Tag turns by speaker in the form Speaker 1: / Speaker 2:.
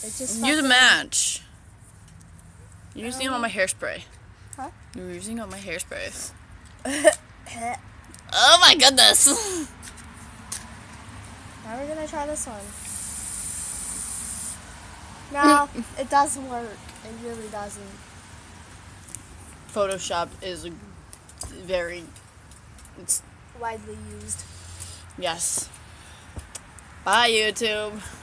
Speaker 1: It just
Speaker 2: Use a match. You're using all my hairspray.
Speaker 1: Huh?
Speaker 2: You're using all my hairspray. Oh my goodness!
Speaker 1: Now we're gonna try this one. No, it doesn't work. It really doesn't.
Speaker 2: Photoshop is it's
Speaker 1: Widely used.
Speaker 2: yes. Bye, YouTube.